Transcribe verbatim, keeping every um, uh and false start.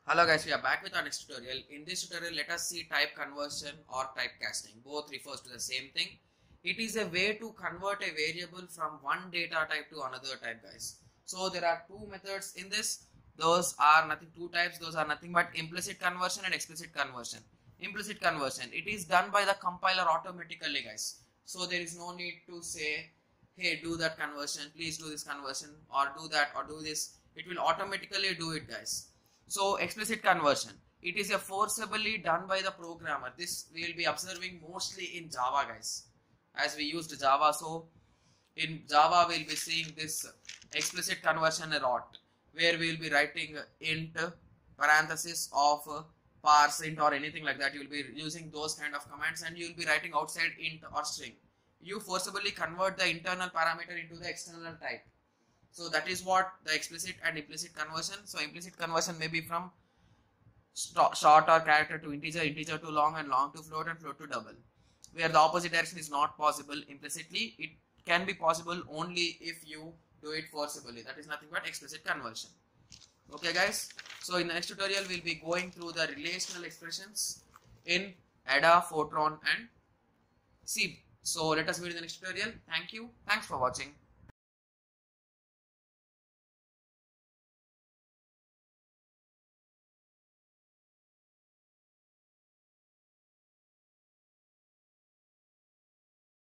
Hello guys, we are back with our next tutorial. In this tutorial, let us see type conversion or typecasting. Both refers to the same thing. It is a way to convert a variable from one data type to another type, guys. So there are two methods in this. Those are nothing, two types. Those are nothing but implicit conversion and explicit conversion. Implicit conversion, it is done by the compiler automatically, guys. So there is no need to say, hey, do that conversion, please do this conversion, or do that, or do this. It will automatically do it, guys. So explicit conversion, it is a forcibly done by the programmer. This we will be observing mostly in Java, guys, as we used Java. So in Java we will be seeing this explicit conversion a lot, where we will be writing int parenthesis of parse int or anything like that. You will be using those kind of commands and you will be writing outside int or string. You forcibly convert the internal parameter into the external type. So that is what the explicit and implicit conversion. So implicit conversion may be from short or character to integer, integer to long, and long to float, and float to double. Where the opposite direction is not possible implicitly, it can be possible only if you do it forcibly. That is nothing but explicit conversion. Okay guys, so in the next tutorial we will be going through the relational expressions in A D A, Fortran and C. So let us meet in the next tutorial. Thank you. Thanks for watching.